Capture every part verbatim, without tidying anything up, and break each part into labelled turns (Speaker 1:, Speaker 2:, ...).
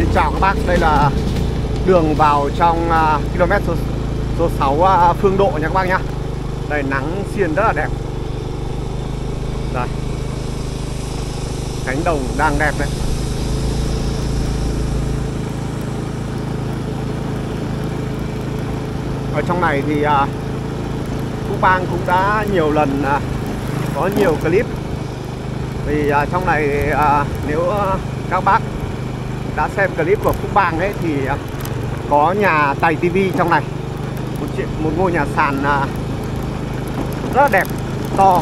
Speaker 1: Xin chào các bác, đây là đường vào trong uh, km số, số sáu uh, Phương Độ nha các bác nhá. Đây nắng xiên rất là đẹp. Đây, cánh đồng đang đẹp đấy. Ở trong này thì uh, Phúc Bang cũng đã nhiều lần uh, có nhiều clip. Vì uh, trong này uh, nếu uh, các bác đã xem clip của Phúc Bang ấy thì uh, có nhà Tài tivi trong này, một, một ngôi nhà sàn uh, rất là đẹp, to.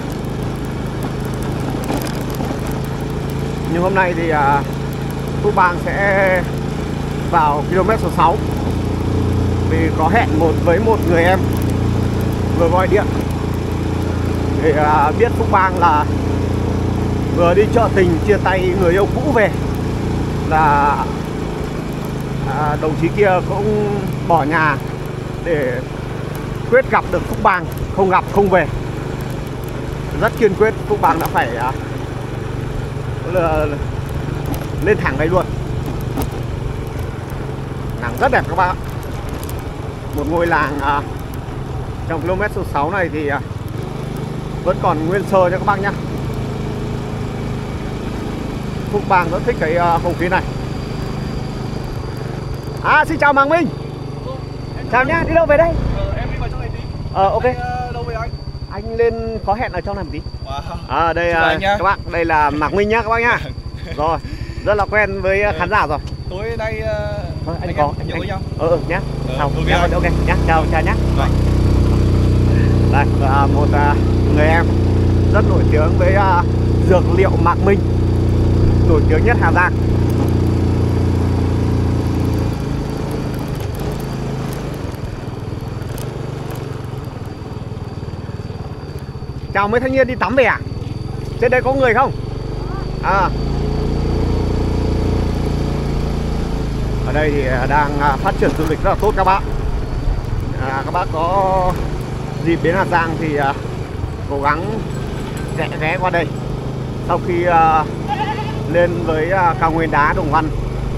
Speaker 1: Nhưng hôm nay thì uh, Phúc Bang sẽ vào km số sáu vì có hẹn một với một người em vừa gọi điện để uh, biết Phúc Bang là vừa đi chợ tình chia tay người yêu cũ về, là à, đồng chí kia cũng bỏ nhà để quyết gặp được Phúc Bang, không gặp không về. Rất kiên quyết, Phúc Bang đã phải à, lên thẳng đây luôn. Làng rất đẹp các bạn. Một ngôi làng à, trong km số sáu này thì à, vẫn còn nguyên sơ cho các bác nhé. Phúc Bang rất thích cái uh, không khí này. À, xin chào Mạc Minh.
Speaker 2: Em
Speaker 1: chào nhá, đi đâu về đây?
Speaker 2: Ờ, em đi vào trong này tí.
Speaker 1: Ờ, ok.
Speaker 2: Anh, uh, đâu về anh?
Speaker 1: Anh lên có hẹn ở trong này một tí.
Speaker 2: Wow.
Speaker 1: À, đây uh, các bác, đây là Mạc Minh nhá các bác nhá. Rồi, rất là quen với uh, khán giả rồi.
Speaker 2: Tối nay uh,
Speaker 1: Thôi, anh,
Speaker 2: anh
Speaker 1: có
Speaker 2: em nhậu
Speaker 1: anh,
Speaker 2: với nhau.
Speaker 1: Ờ, ừ, nhá.
Speaker 2: Ờ,
Speaker 1: Chào,
Speaker 2: ok,
Speaker 1: nhá,
Speaker 2: anh.
Speaker 1: ok, nhá, chào, chào nhá.
Speaker 2: Vâng.
Speaker 1: Đây, uh, một uh, người em rất nổi tiếng với uh, dược liệu Mạc Minh, nổi tiếng nhất Hà Giang. Chào mấy thanh niên đi tắm về à? Trên đây có người không? À, ở đây thì đang phát triển du lịch rất là tốt các bác. À, các bác có dịp đến Hà Giang thì uh, cố gắng ghé ghé qua đây. Sau khi uh, lên với uh, cao nguyên đá Đồng Văn,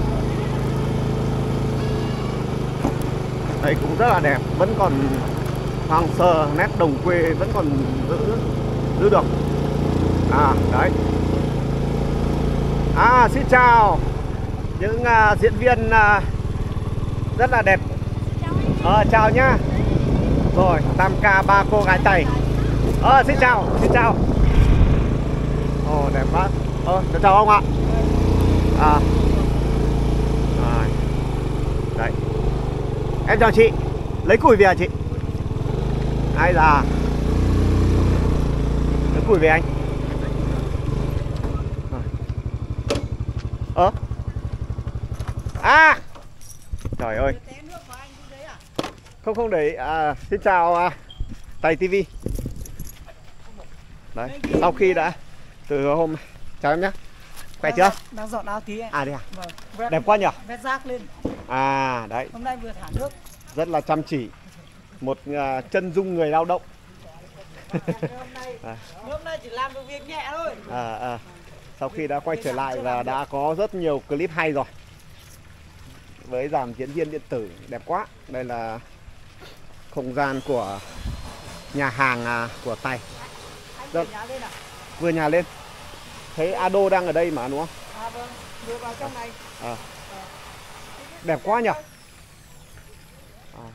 Speaker 1: đây cũng rất là đẹp, vẫn còn hoang sơ, nét đồng quê vẫn còn giữ giữ được. À đấy. À, xin chào những uh, diễn viên uh, rất là đẹp. Ờ, chào nhá. Rồi, tam ca ba cô gái Tây. Ờ, xin chào, xin chào. Ồ, đẹp quá. Ờ, chào ông ạ. À. À. Đấy. Em chào chị. Lấy củi về à chị? Ai là lấy củi về anh. Ơ. À. Trời ơi. Không không để à, xin chào à, Tài tivi. Đấy, sau khi đã từ hôm chào em nhé. Khỏe chưa?
Speaker 3: Đang dọn áo tí.
Speaker 1: À đây à?
Speaker 3: Vâng. Vét,
Speaker 1: đẹp quá nhỉ?
Speaker 3: Vét rác lên.
Speaker 1: À đấy.
Speaker 3: Hôm nay vừa thả nước.
Speaker 1: Rất là chăm chỉ. Một uh, chân dung người lao động.
Speaker 3: hôm nay à. hôm nay chỉ làm được việc nhẹ thôi.
Speaker 1: À, à. Sau khi đã quay trở lại và đã có rất nhiều clip hay rồi. Với dàn diễn viên điện tử đẹp quá. Đây là không gian của nhà hàng uh, của Tài. Rất...
Speaker 3: Nhà lên à?
Speaker 1: Vừa nhà lên. Thấy Ado đang ở đây mà đúng không?
Speaker 3: À vâng, vừa vào trong này.
Speaker 1: À. À. Đẹp quá nhỉ? À.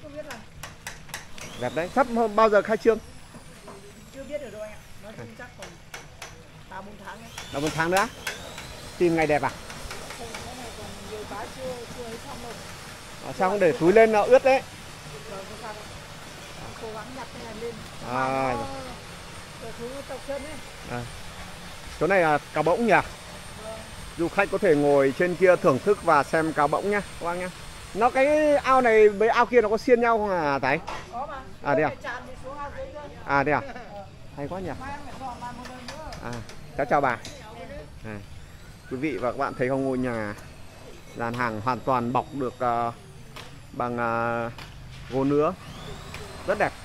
Speaker 1: Đẹp đấy, sắp bao giờ khai trương?
Speaker 3: Chưa biết được đâu anh ạ. Nói chung chắc còn ba bốn tháng ấy.
Speaker 1: ba bốn tháng nữa. Tìm ngày đẹp à?
Speaker 3: Không, cái này còn nhiều cái chưa chưa ấy xong đâu.
Speaker 1: À, sao không để túi lên nó ướt đấy?
Speaker 3: Vâng, không sao. Cố gắng nhặt cái này lên.
Speaker 1: À.
Speaker 3: Nó xuống tập chân ấy.
Speaker 1: À. Chỗ này là cá bỗng nhỉ?
Speaker 3: Vâng.
Speaker 1: Du khách có thể ngồi trên kia thưởng thức và xem cá bỗng nhá, các bác nhá. Nó cái ao này với ao kia nó có xiên nhau không à Thái?
Speaker 3: Có mà.
Speaker 1: À đây à?
Speaker 3: À?
Speaker 1: À đây à? Hay quá nhỉ? À, cháu chào bà. À, quý vị và các bạn thấy không, ngôi nhà dàn hàng hoàn toàn bọc được uh, bằng uh, gỗ nứa, rất đẹp.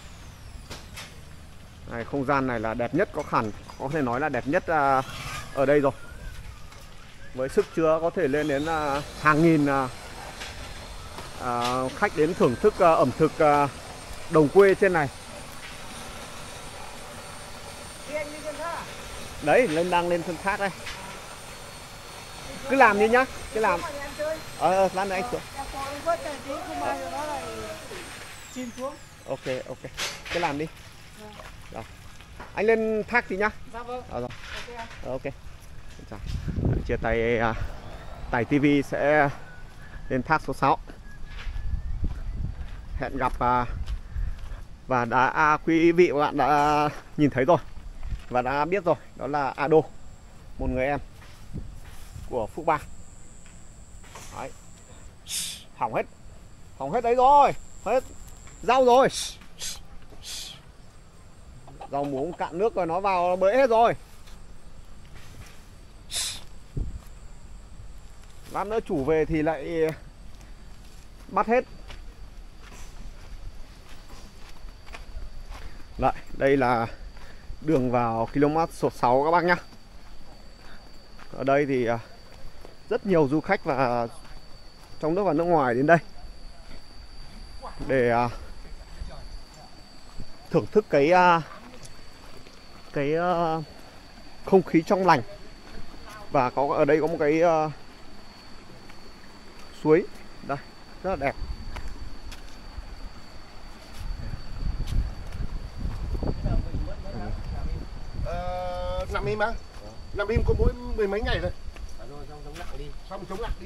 Speaker 1: Này, không gian này là đẹp nhất, có khả có thể nói là đẹp nhất uh, ở đây rồi. với sức chứa có thể lên đến uh, hàng nghìn uh, uh, khách đến thưởng thức uh, ẩm thực uh, đồng quê trên này. Đấy, lên đang lên sân thác đây. Cứ làm đi nhá, cứ làm. Ờ, lát nữa anh xuống. Ok, ok. Cứ làm đi. Rồi. Anh lên thác tí nhá.
Speaker 3: Dạ vâng.
Speaker 1: Ờ, rồi. Ok. Chào. Chia tay uh, Tài ti vi sẽ lên thác số sáu. Hẹn gặp uh, và đã à, quý vị và bạn đã nhìn thấy rồi và đã biết rồi, đó là Ado, một người em của Phúc Bang. Đấy. Hỏng hết, hỏng hết đấy rồi, hết rau rồi, rau muống cạn nước rồi, nó vào nó bới hết rồi. Lát nữa chủ về thì lại bắt hết. Lại, đây là đường vào km số sáu các bác nhá. Ở đây thì rất nhiều du khách và trong nước và nước ngoài đến đây để thưởng thức cái cái không khí trong lành. Và có ở đây có một cái suối đây rất là đẹp.
Speaker 4: Nằm im á, nằm im có mỗi mười mấy ngày rồi. Xong chống lặng đi, xong chống lặng đi.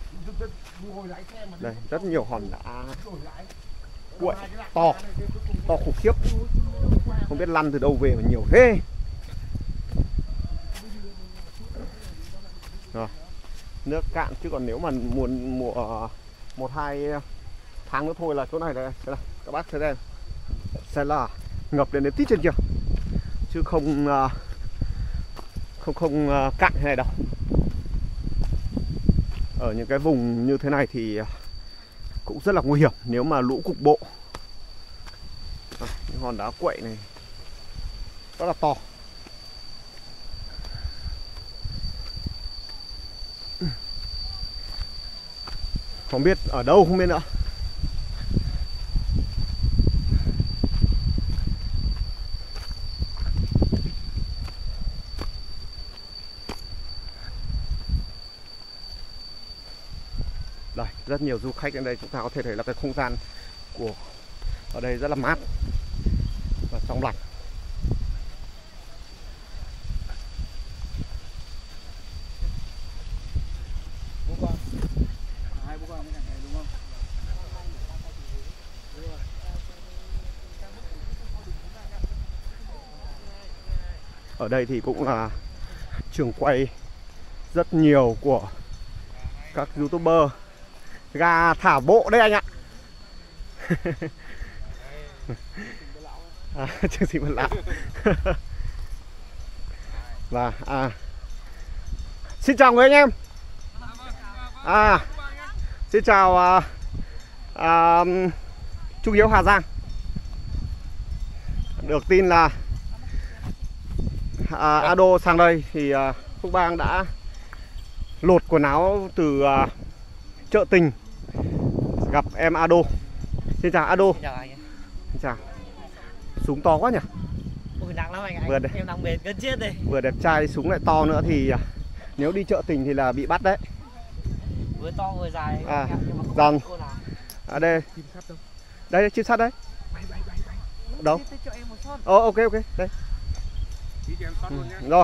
Speaker 1: Đây rất nhiều hòn đá quậy to, to khủng khiếp, không biết lăn từ đâu về mà nhiều thế. Rồi, nước cạn chứ còn nếu mà muốn mùa một hai tháng nữa thôi là chỗ này đây, đây các bác thấy đây sẽ là ngập lên đến tít trên kia, chứ không không không cạn thế này đâu. Ở những cái vùng như thế này thì cũng rất là nguy hiểm nếu mà lũ cục bộ. À, những hòn đá quậy này rất là to. Không biết ở đâu không biết nữa. Đây, rất nhiều du khách đến đây, chúng ta có thể thấy là cái không gian của ở đây rất là mát và trong lành. Ở đây thì cũng là trường quay rất nhiều của các YouTuber. Gà thả bộ đây anh ạ. À, chương trình một lạ. Và à, xin chào người anh em. À, xin chào à, à, Trung Hiếu Hà Giang. Được tin là à, Ado sang đây thì à, Phúc Bang đã lột quần áo từ à, chợ tình gặp em Ado. Xin chào Ado.
Speaker 3: Xin chào anh.
Speaker 1: Xin chào. Súng to quá nhỉ?
Speaker 3: Ui nặng lắm anh ạ.
Speaker 1: Vừa đẹp.
Speaker 3: Em đang mệt gần chết đây.
Speaker 1: Vừa đẹp trai súng lại to nữa thì nếu đi chợ tình thì là bị bắt đấy.
Speaker 3: Vừa to vừa dài.
Speaker 1: À, rằng à đây. Đây chim sắt đấy. Đâu? Ồ oh, ok ok, đây. Ừ, rồi.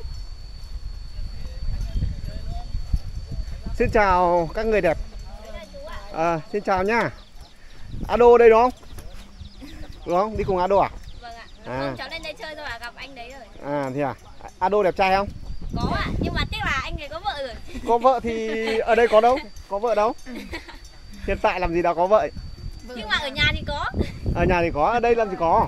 Speaker 1: Xin chào các người đẹp. À, xin chào nhá. Ado đây đúng không? Đúng không? Đi cùng Ado à?
Speaker 5: Vâng ạ.
Speaker 1: À.
Speaker 5: Hôm cháu lên đây chơi rồi à, gặp anh đấy rồi.
Speaker 1: À thì à. Ado đẹp trai không?
Speaker 5: Có ạ, à, nhưng mà tiếc là anh ấy có vợ rồi.
Speaker 1: Có vợ thì ở đây có đâu? Có vợ đâu? Hiện tại làm gì đã có vợ?
Speaker 5: Vâng. Nhưng mà ở nhà thì có.
Speaker 1: Ở nhà thì có, ở đây làm gì có.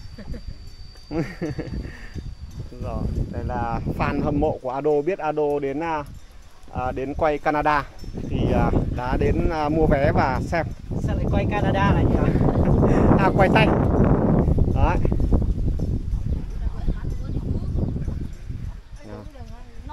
Speaker 1: Rồi, đây là fan hâm mộ của Ado, biết Ado đến à, đến quay Canada thì à, đã đến à, mua vé và xem.
Speaker 3: Sao lại quay Canada này nhỉ?
Speaker 1: À, quay tay. Đấy. Chúng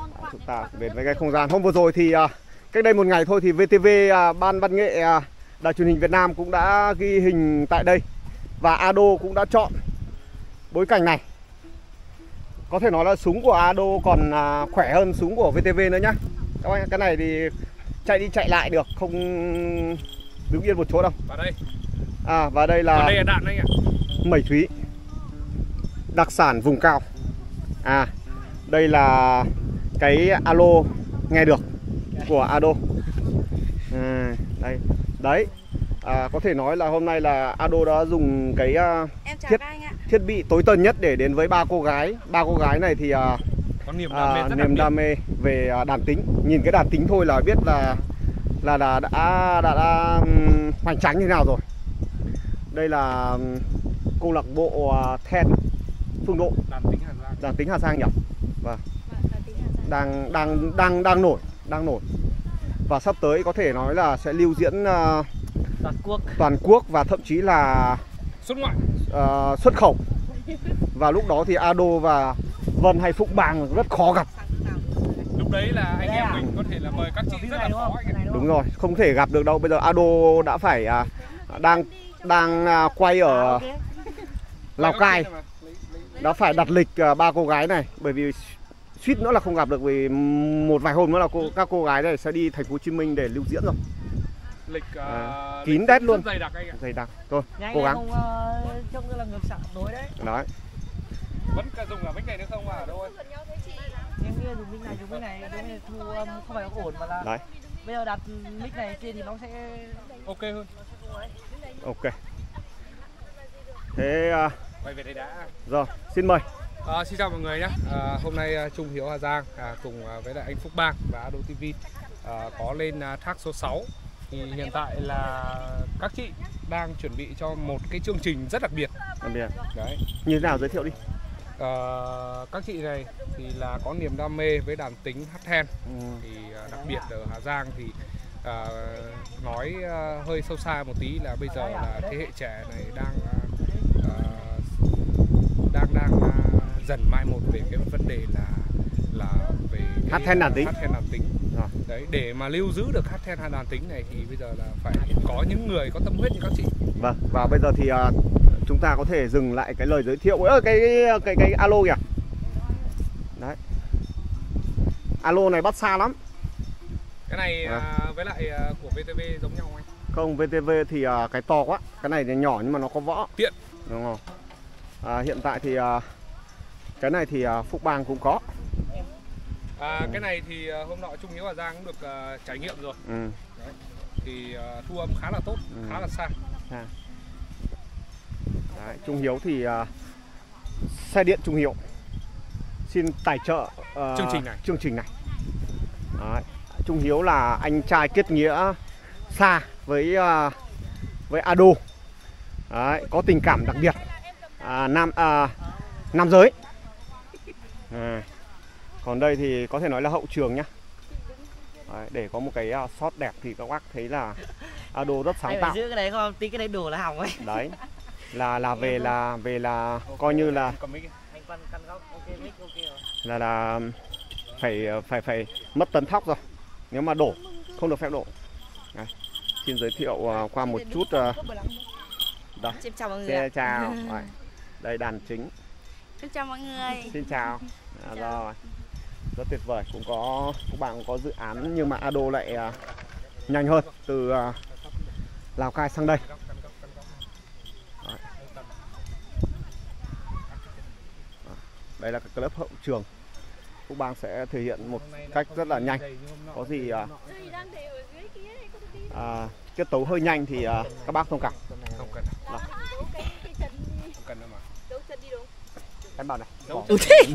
Speaker 1: ta đến với cái không gian. Hôm vừa rồi thì uh, cách đây một ngày thôi thì vê tê vê uh, Ban Văn nghệ uh, Đài Truyền hình Việt Nam cũng đã ghi hình tại đây. Và Ado cũng đã chọn bối cảnh này. Có thể nói là súng của Ado còn uh, khỏe hơn súng của vê tê vê nữa nhá. Các bạn, cái này thì chạy đi chạy lại được, không đứng yên một chỗ đâu.
Speaker 2: Vào đây.
Speaker 1: À, và đây là,
Speaker 2: Vào đây là đạn anh ạ.
Speaker 1: Mẩy Thúy, đặc sản vùng cao. À, đây là cái alo nghe được của Ado. À, đây, đấy. À, có thể nói là hôm nay là Ado đã dùng cái uh,
Speaker 5: Em chào
Speaker 1: thiết
Speaker 5: các anh ạ.
Speaker 1: thiết bị tối tân nhất để đến với ba cô gái. Ba cô gái này thì uh,
Speaker 2: Có niềm đam mê
Speaker 1: à,
Speaker 2: rất
Speaker 1: niềm đam mê về uh, đàn tính. Nhìn cái đàn tính thôi là biết là là, là đã đã, đã, đã um, hoành tráng như thế nào rồi. Đây là um, câu lạc bộ uh, then Phương Độ,
Speaker 2: đàn tính Hà Giang.
Speaker 1: đàn tính Hà Giang nhỉ? Vâng.
Speaker 5: Vâng, đàn tính Hà Giang.
Speaker 1: Đang đang đang đang nổi, đang nổi. Và sắp tới có thể nói là sẽ lưu diễn uh,
Speaker 3: toàn quốc
Speaker 1: toàn quốc và thậm chí là
Speaker 2: Xuất ngoại.
Speaker 1: uh, xuất khẩu. Và lúc đó thì Ado và Vân hay Phúc Bang rất khó gặp.
Speaker 2: Lúc đấy là anh
Speaker 3: Đây
Speaker 2: em
Speaker 3: à?
Speaker 2: mình có thể là mời các chị rất là khó anh ạ.
Speaker 1: Đúng rồi, không thể gặp được đâu. Bây giờ Ado đã phải uh, đang đang uh, quay ở Lào Cai, đã phải đặt lịch uh, ba cô gái này, bởi vì suýt nữa là không gặp được, vì một vài hôm nữa là cô, các cô gái này sẽ đi thành phố Hồ Chí Minh để lưu diễn rồi.
Speaker 2: Lịch uh,
Speaker 1: À,
Speaker 2: lịch
Speaker 1: kín đét luôn.
Speaker 2: rất dày đặc anh ạ.
Speaker 1: Dày đặc. Thôi,
Speaker 3: nhanh
Speaker 1: cố gắng.
Speaker 3: không uh, trông như là ngược sẵn đối đấy.
Speaker 1: Đấy.
Speaker 2: Vẫn cả dùng là mic này nữa không à? Ở đâu ơi?
Speaker 3: Em nghĩ là dùng mic này dùng mic này cái này thu âm không phải có ổn mà là
Speaker 1: Đấy.
Speaker 3: bây giờ đặt mic này kia thì nó sẽ
Speaker 2: Ok hơn.
Speaker 1: Ok. Thế uh,
Speaker 2: Quay về đây đã.
Speaker 1: rồi, xin mời.
Speaker 2: À, xin chào mọi người nhé. À, hôm nay uh, Trung Hiếu Hà Giang à, cùng uh, với lại anh Phúc Bang và Ado ti vi uh, có lên uh, thác số sáu. Thì hiện tại là các chị đang chuẩn bị cho một cái chương trình rất đặc biệt.
Speaker 1: Đặc biệt.
Speaker 2: Đấy.
Speaker 1: Như thế nào, giới thiệu đi.
Speaker 2: Uh, các chị này thì là có niềm đam mê với đàn tính hát then.
Speaker 1: Ừ.
Speaker 2: Thì uh, đặc biệt ở Hà Giang thì uh, nói uh, hơi sâu xa một tí là bây giờ là thế hệ trẻ này đang uh, đang đang uh, dần mai một về cái vấn đề là là về cái,
Speaker 1: Hát then đàn tính.
Speaker 2: hát then đàn tính.
Speaker 1: Rồi.
Speaker 2: Đấy, để mà lưu giữ được hát then đàn tính này thì bây giờ là phải có những người có tâm huyết như các chị.
Speaker 1: Vâng, và bây giờ thì uh, chúng ta có thể dừng lại cái lời giới thiệu. Ôi, cái cái cái, cái alo kìa. Đấy. Alo này bắt xa lắm.
Speaker 2: Cái này
Speaker 1: À.
Speaker 2: uh, với lại uh, của vê tê vê giống nhau anh.
Speaker 1: Không, vê tê vê thì uh, cái to quá. Cái này thì nhỏ nhưng mà nó có võ.
Speaker 2: Tiện.
Speaker 1: Đúng không? À, hiện tại thì uh, cái này thì uh, Phúc Bang cũng có.
Speaker 2: À, cái này thì uh, hôm nọ Trung Hiếu Hà Giang cũng được uh, trải nghiệm rồi.
Speaker 1: Ừ.
Speaker 2: Đấy. Thì uh, thu âm khá là tốt,
Speaker 1: Ừ.
Speaker 2: khá là xa.
Speaker 1: À. Đấy, Trung Hiếu thì uh, xe điện Trung Hiếu xin tài trợ uh,
Speaker 2: Chương trình này.
Speaker 1: Chương trình này. Đấy. Trung Hiếu là anh trai kết nghĩa xa với uh, với Ado. Đấy, có tình cảm đặc biệt. À, nam à, nam giới. À. Còn đây thì có thể nói là hậu trường nhá. Đấy, để có một cái uh, shot đẹp thì các bác thấy là Ado rất sáng
Speaker 3: anh
Speaker 1: tạo.
Speaker 3: phải giữ cái đấy không? Tí cái đấy đổ là hỏng ấy.
Speaker 1: Đấy. Là là về là về là coi như là
Speaker 2: Cầm mic.
Speaker 3: Anh căn căn góc ok mic ok rồi.
Speaker 1: là là phải phải phải mất tấn thóc rồi. Nếu mà đổ không được phép đổ. Đấy. Xin giới thiệu uh, qua một chút uh, đó.
Speaker 5: Xin chào mọi người.
Speaker 1: Xin chào. Đấy. Đây đàn chính.
Speaker 5: Xin chào mọi người.
Speaker 1: Xin chào. À,
Speaker 5: Chào.
Speaker 1: rồi. Rất tuyệt vời. Cũng có các bạn cũng có dự án nhưng mà Ado lại uh, nhanh hơn từ uh, Lào Cai sang đây. Đấy. Đây là cái clip hậu trường. Phúc Bang sẽ thể hiện một cách rất là nhanh. Có gì uh, à, tiết tấu hơi nhanh thì uh, các bác thông cảm.
Speaker 2: Không cần.
Speaker 1: Đó.
Speaker 2: Không cần đâu mà.
Speaker 1: Em bảo này.
Speaker 2: Đâu
Speaker 3: Ừ
Speaker 2: chân.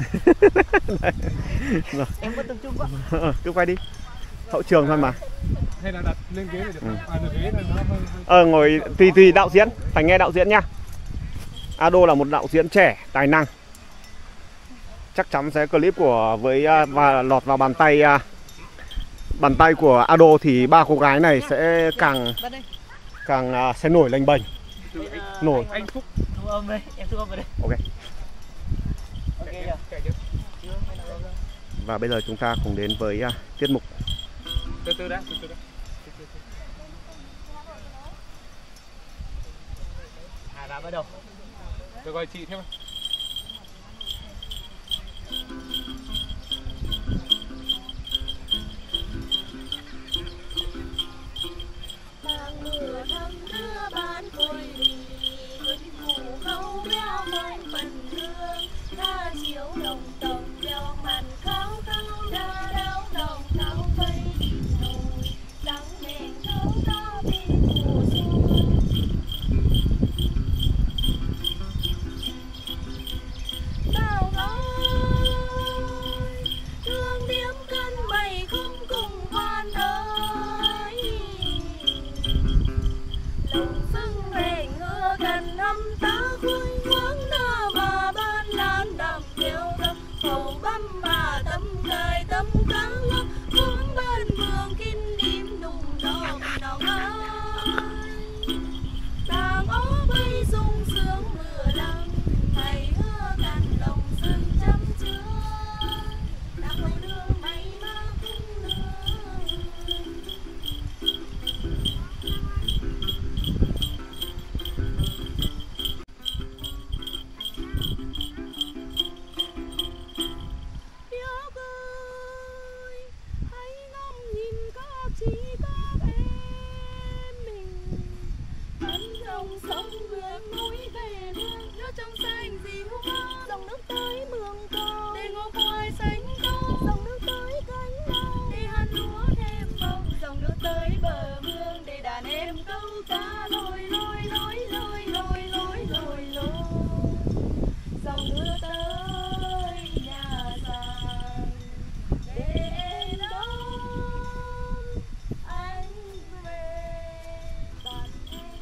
Speaker 1: Rồi.
Speaker 3: Em vẫn tập trung quá.
Speaker 1: Cứ quay đi. Hậu trường thôi mà.
Speaker 2: Hay là đặt lên ghế là được.
Speaker 1: Ừ.
Speaker 2: À, được ghế là nó hơi, hơi...
Speaker 1: Ờ ngồi tùy tùy đạo diễn, phải nghe đạo diễn nha. Ado là một đạo diễn trẻ, tài năng. Chắc chắn sẽ clip của với uh, và lọt vào bàn tay uh, bàn tay của Ado thì ba cô gái này sẽ càng càng uh, sẽ nổi lênh bềnh. Nổi.
Speaker 2: Anh Phúc.
Speaker 3: Thu âm đây, em thu âm vào đây.
Speaker 1: Ok.
Speaker 3: Ok chưa?
Speaker 2: Chạy chứ.
Speaker 3: Chưa, hay là đâu ra?
Speaker 1: Và bây giờ chúng ta cùng đến với uh, tiết mục.
Speaker 2: Từ từ đã, từ từ đã.
Speaker 3: À đã bắt đầu.
Speaker 2: Tôi gọi chị thêm.
Speaker 5: Tháng mưa thấm đưa bán côi mì, ngủ khâu béo mong phần hương, ta chiếu đồng tổng đeo màn kháo kháo đa đau đồng kháo vây nồi, trắng đèn khâu ta bên mùa xuân. Bao gói thương điếm cân mày không cùng quan ơi, lòng sưng về ngựa gần năm tá khuyên khoáng nơ bà ban lan đầm tiêu đâm khẩu băm bà tâm cài tâm cá ngâm khoáng ban mường kinh đêm nùng đỏ nào ơi, đàng ó bay sung sướng mưa lăng thầy hứa cằn lòng sương chăm chứa đạp hậu đường mây ba cung nương. Điếu ơi, hãy ngắm nhìn các chị các em mình, ấn dòng sông vượt núi về nương, nước trong xanh dịu mát, dòng nước tới mương cầu để ngô khoai xanh to, dòng nước tới cánh đồng để hạt lúa thêm bông, dòng nước tới bờ mương để đàn em câu cá lội lội lội lội lội lội lội lội, dòng nước tới nhà sàn để đón anh về bàn em.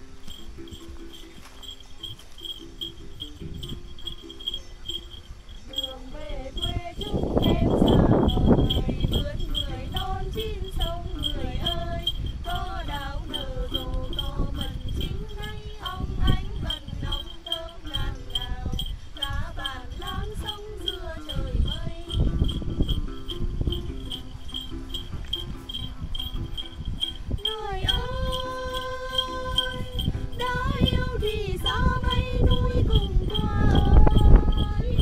Speaker 5: Đường về quê chúng em xa vời, vươn người non chín sông người ơi, có đào nở rộ có mận chín hay ông anh bần ông thơm ngàn ngào, lá bàn lan sông dưa trời mây. Người ơi, đã yêu thì xa mây núi cùng qua ơi,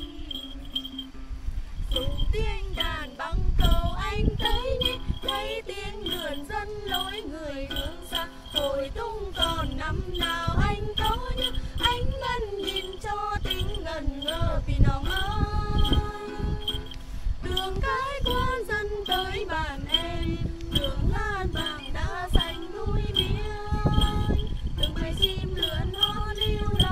Speaker 5: dùng tiếng đàn bằng cầu anh tới nhé, lấy tiếng lượn dân lối người hướng xa, hồi tung còn năm nào anh có nhớ, anh ngân nhìn cho tính ngần ngơ vì nòng ơi, đường cái quan dân tới bàn em, đường lan vàng đã xanh núi biếc, đường mây chim lượn hót điêu đó.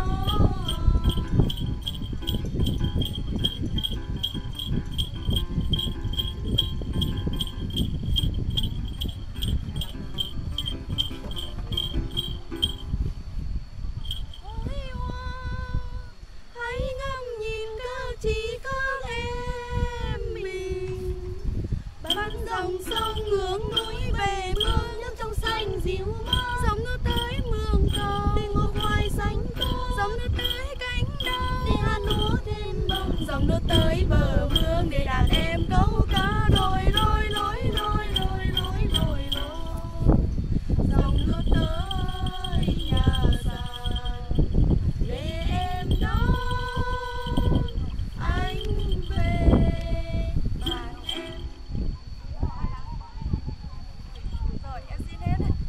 Speaker 5: Hãy ngắm nhìn các chị các em mình, bắn dòng sông hướng núi về mương, nước trong xanh dịu mát, dòng nước tới mương cầu để ngô khoai xanh to, dòng nước tới cánh đồng để hạt lúa thêm bông, dòng nước tới bờ mương để đàn em câu cá lội lội lội lội lội lội lội lội, dòng nước tới nhà sàn để em đón anh về bàn em. Rồi em xin hết đấy.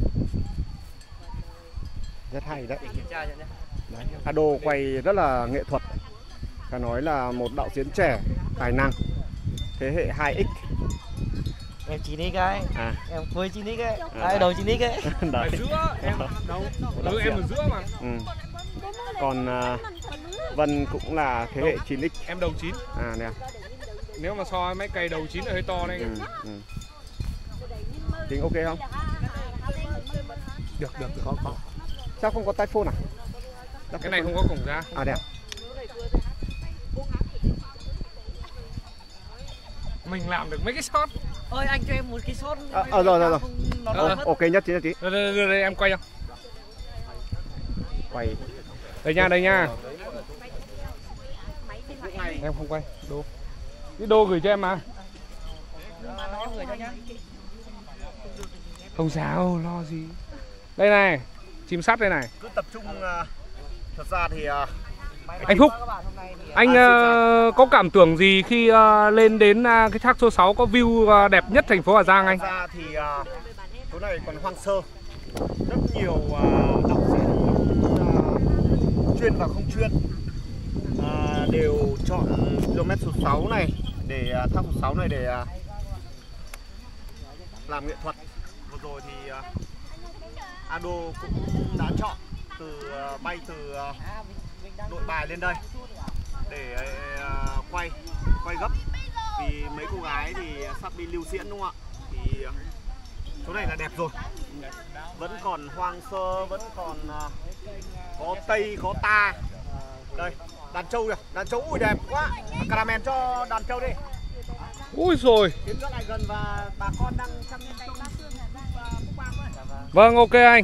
Speaker 1: Rất hay đấy.
Speaker 3: Kiểm tra cho nhé.
Speaker 1: Đấy. Ado quay rất là nghệ thuật. Phải nói là một đạo diễn trẻ, tài năng, thế hệ hai x.
Speaker 3: Em chín x ấy.
Speaker 1: À.
Speaker 3: Em cuối chín x ấy.
Speaker 1: À,
Speaker 3: Ai đầu chín x ấy.
Speaker 1: Đấy.
Speaker 2: Ở giữa em đâu? Ừ, em ở giữa mà.
Speaker 1: Ừ. Còn uh, Vân cũng là thế hệ chín x.
Speaker 2: Em đầu chín.
Speaker 1: À nè.
Speaker 2: Nếu mà so mấy cây đầu chín là hơi to đấy.
Speaker 1: Ừ. Ừ. Tính ok không?
Speaker 2: Được, được, được.
Speaker 1: Có, có. Sao không có tai phone à?
Speaker 2: Cái này không có cổng ra.
Speaker 1: À đẹp.
Speaker 2: Mình làm được mấy cái shot.
Speaker 3: Ôi anh cho em một cái shot.
Speaker 1: À, à, rồi rồi rồi.
Speaker 3: Nó
Speaker 2: Ờ,
Speaker 3: mất.
Speaker 1: Ok nhất trí nhất trí.
Speaker 2: Đây, đây, đây, đây em quay không?
Speaker 1: Quay.
Speaker 2: Đây nha, đây nha. Em không quay. Đô. Cái đồ gửi cho em mà.
Speaker 3: Em gửi cho nhá.
Speaker 2: Không sao, lo gì. Đây này, chim sắt đây này.
Speaker 1: Cứ tập trung, uh, thật ra thì uh,
Speaker 2: Anh Phúc, anh uh, có cảm tưởng gì khi uh, lên đến uh, cái thác số sáu có view uh, đẹp nhất thành phố Hà Giang anh?
Speaker 1: thật ra thì uh, chỗ này còn hoang sơ, rất nhiều uh, đạo diễn uh, chuyên và không chuyên uh, đều chọn km số sáu này để uh, thác số sáu này để uh, làm nghệ thuật. Vừa rồi thì uh, Ado cũng đã chọn từ uh, bay từ uh, Nội Bài lên đây để uh, quay quay gấp vì mấy cô gái thì sắp đi lưu diễn đúng không ạ? Thì uh, chỗ này là đẹp rồi, vẫn còn hoang sơ, vẫn còn uh, có Tây có Ta. Đây đàn trâu kìa, đàn trâu ui đẹp quá, caramel cho đàn trâu đi.
Speaker 2: Ui rồi.
Speaker 1: Tiến rất lại gần và bà con đang chăm trông Phúc Bang thôi.
Speaker 2: Vâng, ok anh.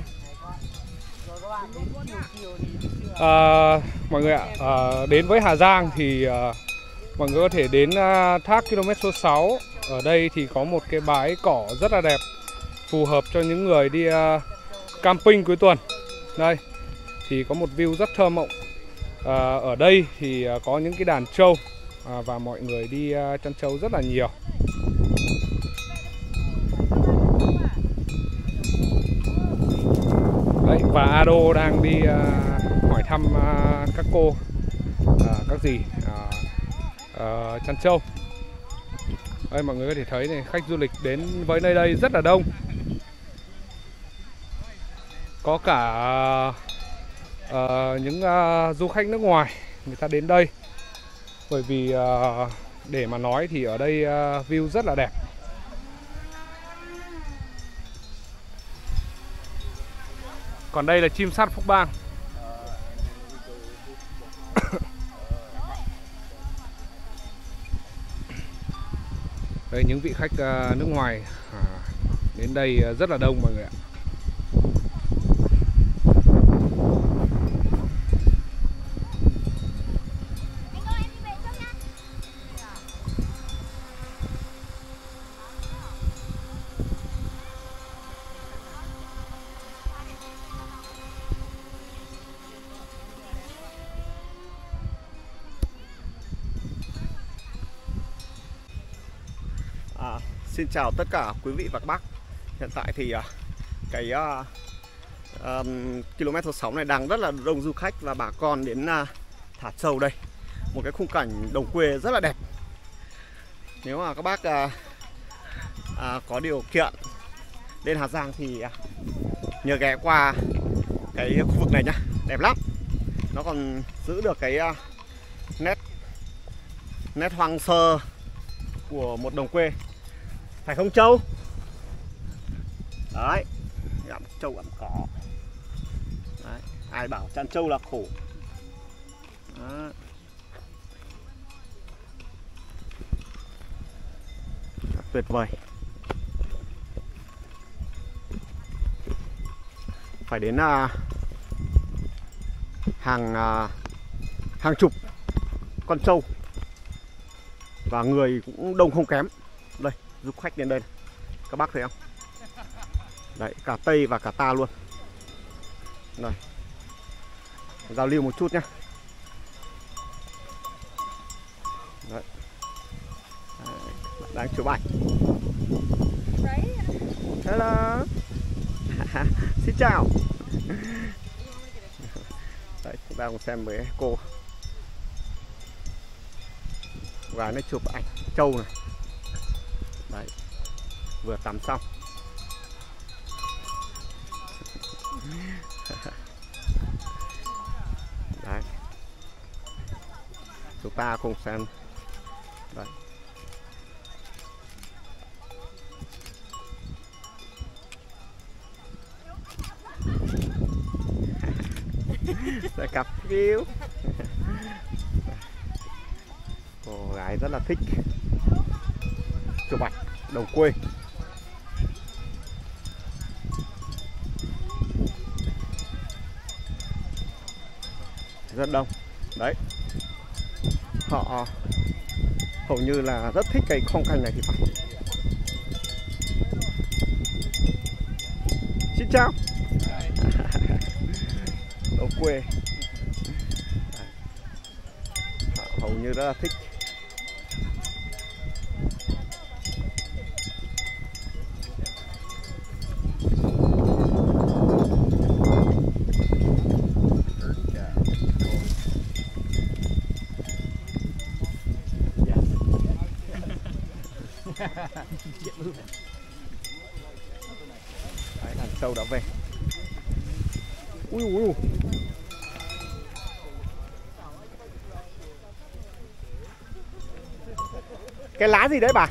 Speaker 2: À, mọi người ạ, à, đến với Hà Giang thì à, mọi người có thể đến à, thác km số sáu. Ở đây thì có một cái bãi cỏ rất là đẹp, phù hợp cho những người đi à, camping cuối tuần. Đây thì có một view rất thơ mộng. à, Ở đây thì à, có những cái đàn trâu à, và mọi người đi à, chăn trâu rất là nhiều. Đấy, và Ado đang đi uh, hỏi thăm uh, các cô, uh, các dì uh, uh, chăn trâu. Đây mọi người có thể thấy này, khách du lịch đến với nơi đây rất là đông. Có cả uh, những uh, du khách nước ngoài người ta đến đây. Bởi vì uh, để mà nói thì ở đây uh, view rất là đẹp. Còn đây là chim sắt Phúc Bang. Đây những vị khách uh, nước ngoài uh, đến đây uh, rất là đông mọi người ạ.
Speaker 1: À, xin chào tất cả quý vị và các bác. Hiện tại thì uh, cái uh, um, km số sáu này đang rất là đông du khách và bà con đến uh, thả trâu đây. Một cái khung cảnh đồng quê rất là đẹp. Nếu mà các bác uh, uh, có điều kiện đến Hà Giang thì uh, nhớ ghé qua cái khu vực này nhá, đẹp lắm. Nó còn giữ được cái uh, nét nét hoang sơ của một đồng quê, phải không Châu? Đấy, gặm trâu gặm cỏ. Đấy, ai bảo chăn trâu là khổ. Đấy. Tuyệt vời. Phải đến uh, hàng uh, hàng chục con trâu và người cũng đông không kém. Đây, du khách đến đây này. Các bác thấy không? Đấy, cả Tây và cả Ta luôn. Đây, giao lưu một chút nhé. Đấy. Đấy, bạn đang chụp ảnh. Hello. Xin chào. Đấy, chúng ta cùng xem với cô. Và nó chụp ảnh trâu này. Đấy, vừa tắm xong. Đấy, chúng ta cùng xem. Đấy, sẽ cặp view. Cô gái rất là thích chụp ảnh đồng quê. Rất đông. Đấy, họ hầu như là rất thích cái phong cảnh này thì phải. Xin chào. Ở quê hầu như rất là thích. Đấy, đàn sâu đã về. Ui ui ui. Cái lá gì đấy bà?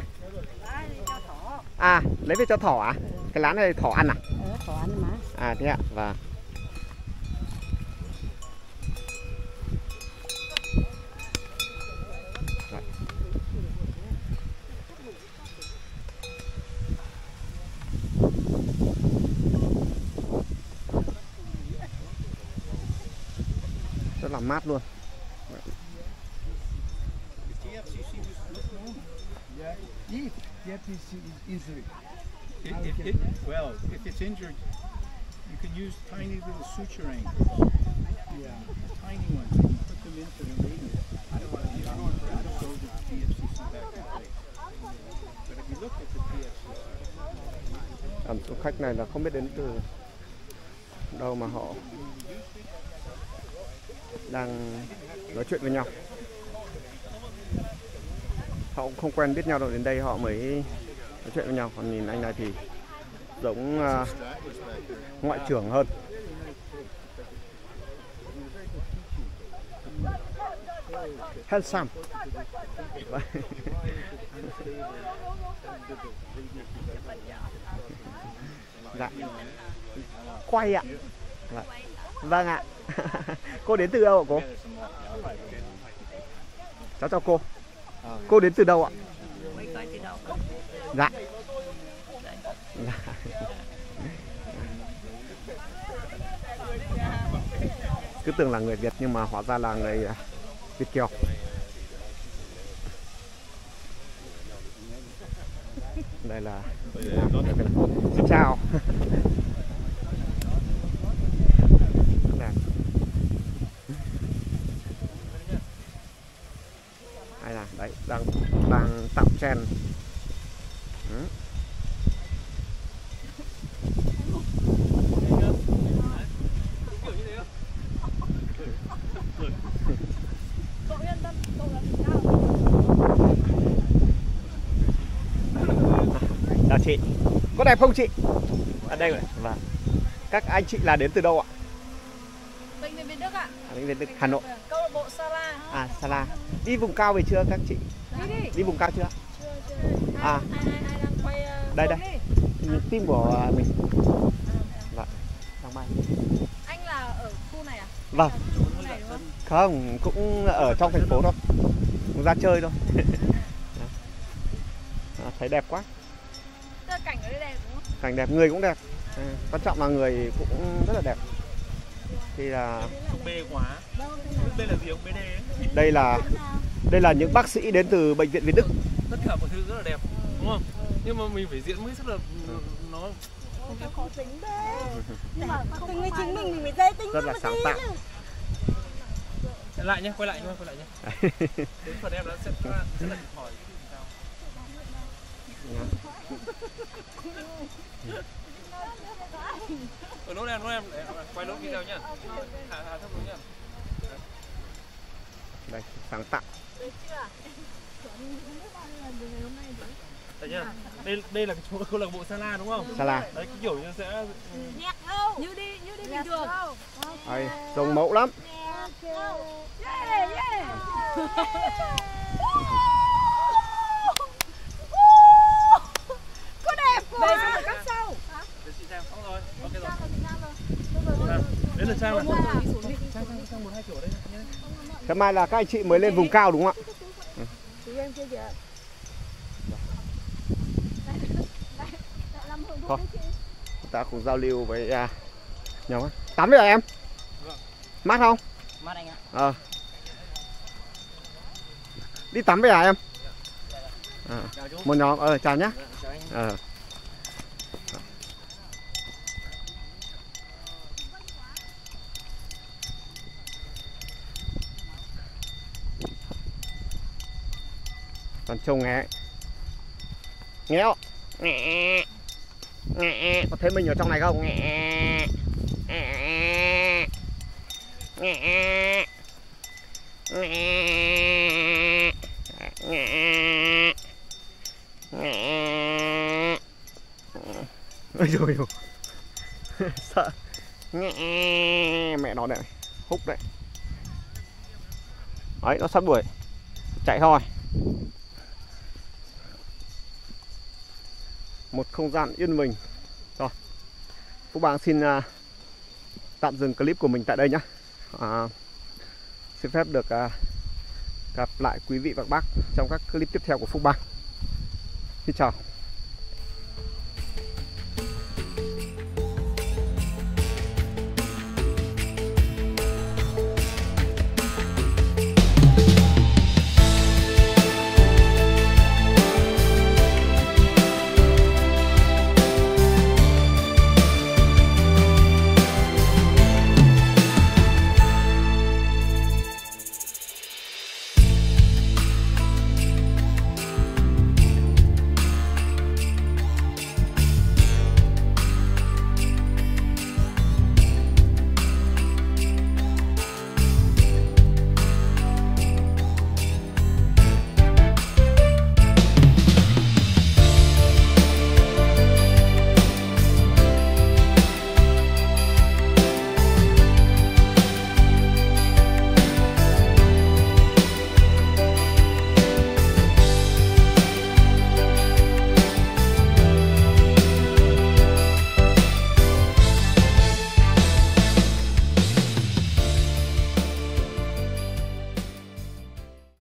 Speaker 1: À, lấy về cho thỏ à? Cái lá này thỏ ăn à?
Speaker 3: Ờ, thỏ ăn mà.
Speaker 1: À thế ạ, và rất là mát luôn.
Speaker 6: If, if it's easily. It, it, it, well, if it's injured, you can use tiny little suturing. Yeah, tiny ones. You can put them into the radius. I don't want to be on I don't go to the P F C C back in the day. But if you look at the P F C C.
Speaker 1: Ẩm du khách này là không biết đến từ đâu mà họ đang nói chuyện với nhau. Họ cũng không quen biết nhau đâu, đến đây họ mới nói chuyện với nhau. Còn nhìn anh này thì giống uh, ngoại trưởng hơn. Handsome. Dạ. Quay ạ. Vâng ạ. Cô đến từ đâu ạ cô? Cháu chào cô. Cô đến từ đâu ạ? Dạ. Dạ. Cứ tưởng là người Việt nhưng mà hóa ra là người Việt kiều. Đây là xin chào. Hay là đấy đang đang tạo chen. Ừ. Chào chị, có đẹp không chị? Ở đây rồi. Vâng. Các anh chị là đến từ đâu ạ?
Speaker 5: Bệnh viện Việt Đức ạ.
Speaker 1: À, bệnh viện Đức, Hà Nội.
Speaker 5: Câu lạc bộ Sala.
Speaker 1: À, Sala. Đi vùng cao về chưa các chị?
Speaker 5: Đi đi.
Speaker 1: Đi vùng cao chưa?
Speaker 5: Chưa chưa.
Speaker 1: À.
Speaker 5: Ai, ai, ai đang quay uh,
Speaker 1: đây đây.
Speaker 5: À.
Speaker 1: Team của mình. Vâng. Đang bay.
Speaker 5: Anh là ở khu này à?
Speaker 1: Vâng.
Speaker 5: Khu này đúng không?
Speaker 1: Không, cũng ở trong thành phố thôi. Cũng ra chơi thôi. À, thấy đẹp quá.
Speaker 5: Tức cảnh ở đây đẹp đúng không?
Speaker 1: Cảnh đẹp, người cũng đẹp. À, quan trọng là người cũng rất là đẹp. Thì là
Speaker 6: bê quá. Đây là gì ông bê đê ấy?
Speaker 1: Đây là đây là những bác sĩ đến từ bệnh viện Việt Đức.
Speaker 7: Tất cả mọi thứ rất là đẹp, đúng không? Nhưng mà mình phải diễn mới rất là nó
Speaker 3: Nó khó tính thế. Nhưng mà từng người chính mình mình phải dễ tính.
Speaker 1: Rất là sáng tạo.
Speaker 7: Lại nhé, quay lại nhé, quay lại nhé. Đến phần em nó sẽ rất là hỏi. Ở nốt em, nốt em, quay nốt video nhá. Hạ hạ thấp xuống nhá.
Speaker 1: Đây, sáng tạo.
Speaker 7: Đây nhá. Đây đây là cái chỗ câu lạc bộ Sala đúng không?
Speaker 1: Sala.
Speaker 7: Đấy cái kiểu như sẽ
Speaker 5: Nhạc đâu? Như đi, như đi bình thường.
Speaker 1: Đây, trông mẫu lắm.
Speaker 5: Yeah, yeah. Có đẹp quá. Đây xong rồi cắt sau.
Speaker 7: để chị xem xong rồi. Ok rồi. Đến lượt Trang rồi. Trang sang sang một hai kiểu đây nhé.
Speaker 1: Thế mai là các anh chị mới lên vùng cao đúng không ạ? Ừ.
Speaker 3: Chị em chưa kìa.
Speaker 1: Thôi, chúng ta cùng giao lưu với uh, nhau. Tắm bây giờ em?
Speaker 7: Vâng.
Speaker 1: Mát không?
Speaker 7: Mát anh ạ.
Speaker 1: Ờ. Đi tắm bây giờ em? À, một nhóm, ờ chào nhá. Ờ. Còn trông nghe nghe nghe nghe có thấy mình ở trong này không? Nghe nghe nghe nghe nghe nghe ôi trời ơi sợ nghe mẹ nó đây húc đấy đấy, nó sắp đuổi chạy thôi. Một không gian yên bình. Rồi, Phúc Bang xin uh, tạm dừng clip của mình tại đây nhé. uh, Xin phép được uh, gặp lại quý vị và các bác trong các clip tiếp theo của Phúc Bang. Xin chào.